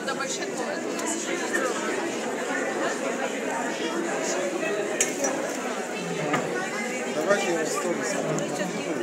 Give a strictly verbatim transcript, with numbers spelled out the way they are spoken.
туда большой туалет у нас. Давайте я в сторис.